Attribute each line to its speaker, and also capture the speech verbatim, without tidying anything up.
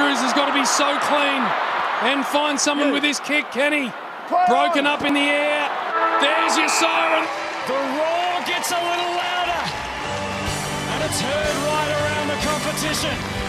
Speaker 1: Andrews has got to be so clean and find someone with this kick, can he? Broken up in the air. There's your siren.
Speaker 2: The roar gets a little louder, and it's heard right around the competition.